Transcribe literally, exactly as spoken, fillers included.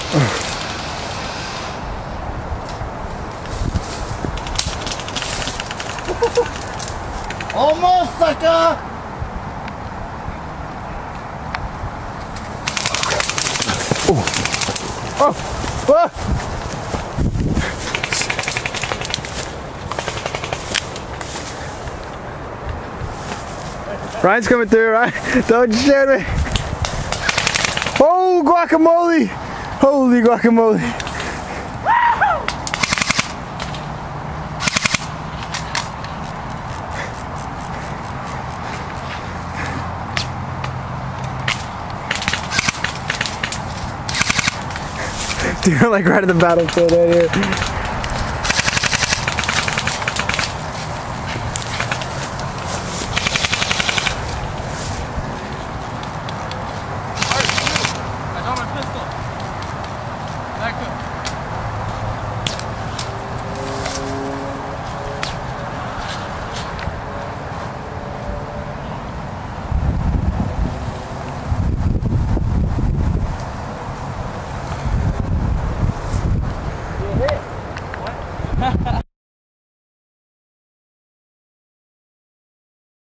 Almost, sucker! Oh! Oh! Ah! Ryan's coming through, Ryan. Don't shoot me. Oh, guacamole! Holy guacamole! Dude, I'm like right at the battlefield right here.